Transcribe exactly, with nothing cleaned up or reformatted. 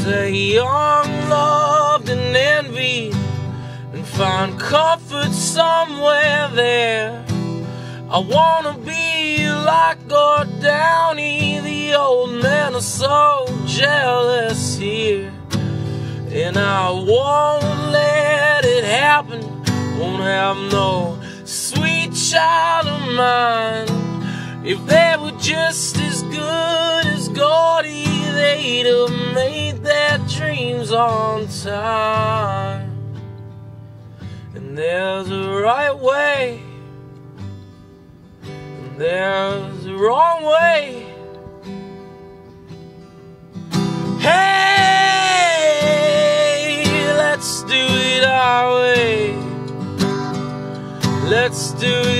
say young, loved and envied, and find comfort somewhere there. I wanna be like Gordie, the old man is so jealous here. And I won't let it happen, won't have no sweet child of mine. If they were just as good as Gordie, they'd have made their dreams on time. And there's a right way, and there's a wrong way. Hey, let's do it our way. Let's do